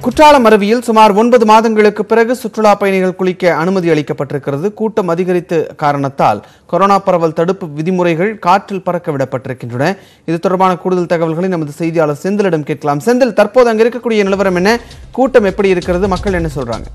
குற்றாலம் அருவியில் சுமார் 9 மாதங்களுக்கு பிறகு சுற்றுலா பயணிகள் குளிக்க அனுமதி அளிக்கப்பட்டிருக்கிறது. கூட்டம் அதிகரித்த காரணத்தால் கொரோனா பரவல் தடுப்பு விதிமுறைகள் காற்றில் பறக்க விடப்பட்டிருக்கின்றன. இது தொடர்பான கூடுதல் தகவல்களை நமது செய்தியாளர் செந்திலிடம் கேட்கலாம். செந்தில், தற்போது அங்க இருக்கக்கூடிய நிலவரம் என்ன? கூட்டம் எப்படி இருக்கிறது? மக்கள் என்ன சொல்றாங்க?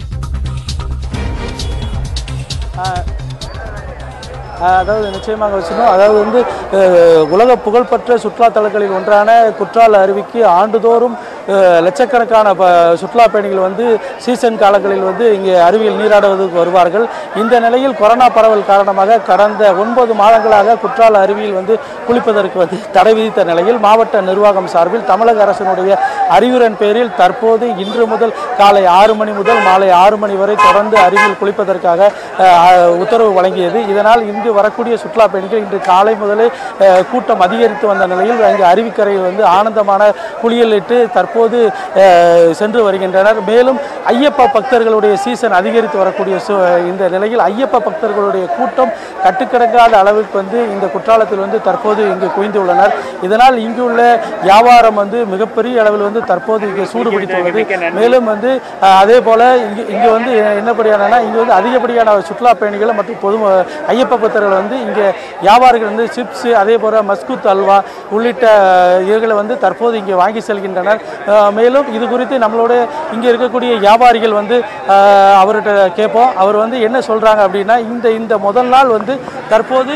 அதாவது நிச்சயமாக வச்சுக்கணும். அதாவது உலக புகழ்பெற்ற சுற்றுலா தலங்களில் ஒன்றான குற்றால அருவிக்கு ஆண்டுதோறும் லட்சக்கணக்கான சுற்றுலா பயணிகள் சீசன் காலங்களில் இங்கே அருவியில் நீராடுவதற்கு வருவார்கள். இந்த நிலையில் கொரோனா பரவல் காரணமாக கடந்த 9 மாதங்களாக குற்றால அருவியில் குளிப்பதற்கு தடை விதித்த நிலையில் மாவட்ட நிர்வாகம் சார்பில் தமிழக அரசினுடைய அறிவுரையின் பேரில் தற்போது இன்று முதல் காலை 6 மணி முதல் மாலை 6 மணி வரை தொடர்ந்து அருவியில் குளிப்பதற்காக உத்தரவு வழங்கியது. இதனால் இங்கு வரக்கூடிய சுற்றுலா பயணிகள் இன்று காலை முதலே கூட்டம் அதிகரித்து வந்த நிலையில் அங்கு அருவிக்கரையில் ஆனந்தமான குளியலிட்டு தற்போது சென்று வருகின்றனர். மேலும் ஐயப்ப பக்தர்களுடைய சீசன் அதிகரித்து வரக்கூடிய இந்த நிலையில் ஐயப்ப பக்தர்களுடைய கூட்டம் கட்டுக்கடங்காத அளவுக்கு இந்த குற்றாலத்தில் தற்போது இங்கு குவிந்துள்ளனர். இதனால் இங்குள்ள வியாபாரம் மிகப்பெரிய அளவில் தற்போது இங்கே சூடுபிடித்துள்ளது. மேலும் அதே போல இங்கு என்னப்படியான இங்கு அதிகப்படியான சுற்றுலா பயணிகள் மற்றும் பொது ஐயப்ப பக்தர்கள் இங்கே வியாபாரிகள் சிப்ஸ் அதே போல மஸ்கூத் அல்வா உள்ளிட்ட இதுகளை தற்போது இங்கே வாங்கி செல்கின்றனர். மேலும் இது குறித்து நம்மளோட இங்கே இருக்கக்கூடிய வியாபாரிகள் அவர்கிட்ட கேட்போம். அவர் என்ன சொல்றாங்க அப்படின்னா, இந்த முதல் நாள் தற்போது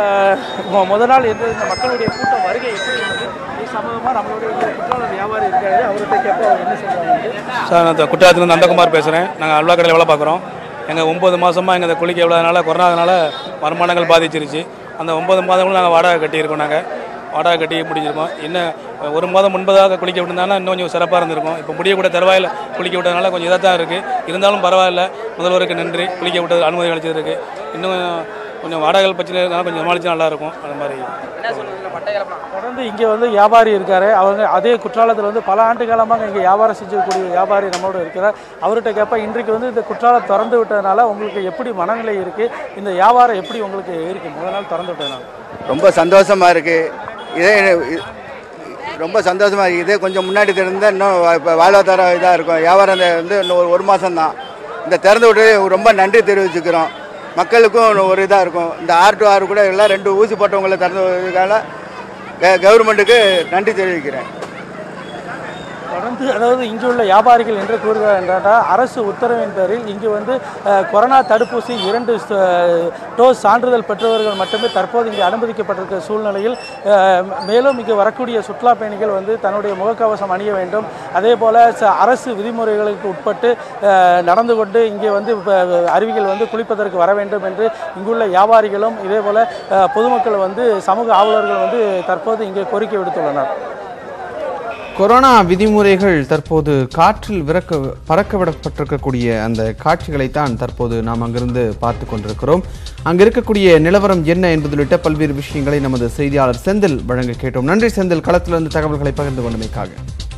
முதல் நாள் இந்த மக்களுடைய கூட்டம் வருகை எப்படி சம்பந்தமாக நம்மளுடைய குற்றால வியாபாரி இருக்காரு, அவர்கிட்ட கேட்போம். அவர் என்ன சொல்றாங்க? சார், நான் குற்றாலத்துலேருந்து நந்தகுமார் பேசுகிறேன். நாங்கள் அல்வா கடையில் வேலை பார்க்குறோம். எங்கள் 9 மாதமாக எங்கள் குளிக்க எவ்வளோனால கொரோனானால வருமானங்கள் பாதிச்சிருச்சு. அந்த 9 மாதங்களும் நாங்கள் வாடகை கட்டியிருக்கோம். நாங்கள் வாடகை கட்டி முடிஞ்சிருக்கோம். இன்னும் 1 மாதம் முன்பதாக குளிக்க விட்டுருந்தாங்கன்னா இன்னும் கொஞ்சம் சிறப்பாக இருந்திருக்கும். இப்போ முடியக்கூட தருவாயில் குளிக்க விட்டதுனால கொஞ்சம் இதாக தான் இருக்குது. இருந்தாலும் பரவாயில்ல, முதல்வருக்கு நன்றி. குளிக்க விட்டது அனுமதி அளிச்சதுக்கு. இன்னும் கொஞ்சம் வாடகை பிரச்சனை இருந்தாலும் கொஞ்சம் சமாளிச்சா நல்லாயிருக்கும். அது மாதிரி தொடர்ந்து இங்கே வியாபாரி இருக்காரு. அவங்க அதே குற்றாலத்தில் பல ஆண்டு காலமாக இங்கே வியாபாரம் செஞ்சக்கூடிய வியாபாரி நம்மளோட இருக்கிறார். அவர்கிட்ட கேட்ப, இன்றைக்கு இந்த குற்றாலம் திறந்து விட்டதுனால உங்களுக்கு எப்படி மனநிலை இருக்குது? இந்த வியாபாரம் எப்படி உங்களுக்கு இருக்குது முதல் நாள் திறந்து விட்டதுனால? ரொம்ப சந்தோஷமாக இருக்குது. இதே ரொம்ப சந்தோஷமாக இருக்குது. இதே கொஞ்சம் முன்னாடி திறந்தால் இன்னும் இப்போ வாழ்வாதாரம் இதாக இருக்கும். வியாபாரம் இன்னும் ஒரு மாதம் தான். இந்த திறந்து விட்டு ரொம்ப நன்றி தெரிவிச்சுக்கிறோம். மக்களுக்கும் ஒரு இதாக இருக்கும். இந்த 6 to 6 கூட எல்லாம் 2 ஊசி போட்டவங்களை திறந்ததுக்காக கவர்மெண்ட்டுக்கு நன்றி தெரிவிக்கிறேன். தொடர்ந்து அதாவது இங்கு உள்ள வியாபாரிகள் என்று கூறுகிறார் என்றால், அரசு உத்தரவின் பேரில் இங்கு கொரோனா தடுப்பூசி 2 டோஸ் சான்றிதழ் பெற்றவர்கள் மட்டுமே தற்போது இங்கே அனுமதிக்கப்பட்டிருக்கிற சூழ்நிலையில் மேலும் இங்கு வரக்கூடிய சுற்றுலா பயணிகள் தன்னுடைய முகக்கவசம் அணிய வேண்டும். அதே போல் அரசு விதிமுறைகளுக்கு உட்பட்டு நடந்து கொண்டு இங்கே அருவிகள் குளிப்பதற்கு வர வேண்டும் என்று இங்குள்ள வியாபாரிகளும் இதே போல் பொதுமக்கள் சமூக ஆர்வலர்கள் தற்போது இங்கே கோரிக்கை விடுத்துள்ளனர். கொரோனா விதிமுறைகள் தற்போது காற்றில் பறக்கவிடப்பட்டிருக்கக்கூடிய அந்த காட்சிகளைத்தான் தற்போது நாம் அங்கிருந்து பார்த்து கொண்டிருக்கிறோம். அங்கு இருக்கக்கூடிய நிலவரம் என்ன என்பது உள்ளிட்ட பல்வேறு விஷயங்களை நமது செய்தியாளர் செந்தில் வழங்க கேட்டோம். நன்றி செந்தில், களத்திலிருந்து தகவல்களை பகிர்ந்து கொண்டமைக்காக.